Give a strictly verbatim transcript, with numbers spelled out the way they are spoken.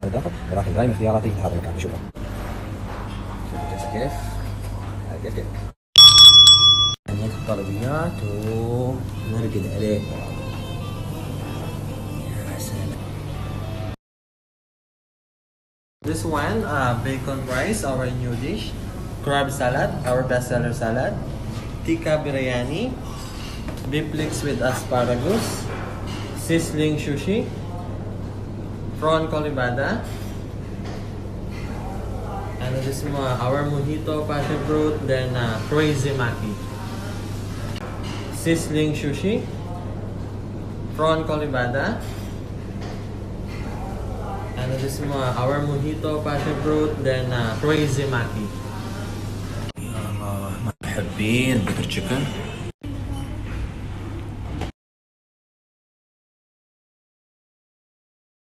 داخل، ولكن دائما اختياراتي هذا المكان. شكرا. شوف كيف كيف كيف نيت الطلبيات ونرقد عليه. يا سلام. This one, uh, bacon rice, our new dish. Crab salad, our bestseller salad. Tikka biryani. Beef flakes with asparagus. Sizzling sushi. Prawn colibada. And this is our mojito, passion fruit, then uh, crazy maki. Sizzling sushi. Prawn colibada. And this is our mojito, passion fruit, then uh, crazy maki. يا الله محبين بكر تشيكن.